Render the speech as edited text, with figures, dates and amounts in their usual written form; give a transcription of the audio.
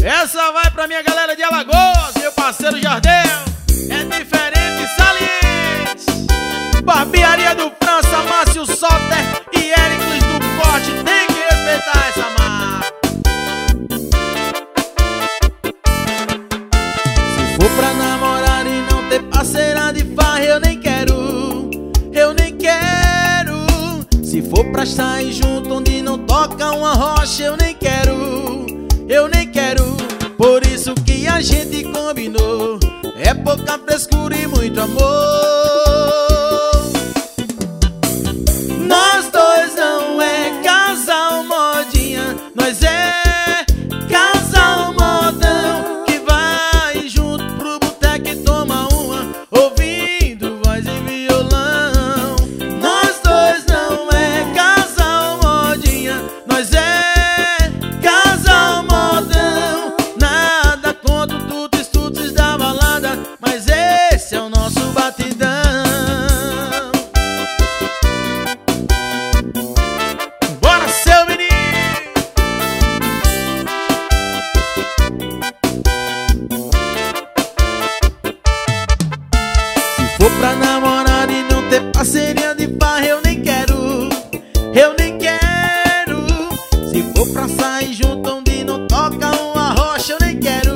Essa vai pra minha galera de Alagoas, meu parceiro Jardel. É diferente, saliente. Barbearia do França, Márcio Soter e Éricles do Corte. Tem que respeitar essa marca. Se for pra namorar e não ter parceira de farra, eu nem quero, eu nem quero. Se for pra sair junto onde não toca uma rocha, eu nem quero, eu nem quero. Por isso que a gente combinou, é pouca frescura e muito amor. Nós dois não é casal modinha, nós é casal modão, que vai junto pro boteco e toma uma, ouvindo voz e violão. Nós dois não é casal modinha, nós é casal modão. Nada contra o tuts-tuts da balada, mas esse é o nosso batidão. Bora, seu menino! Se for pra namorar e não ter parceria de farra, eu nem quero, eu nem quero. Se for pra sair junto onde não toca uma rocha, eu nem quero,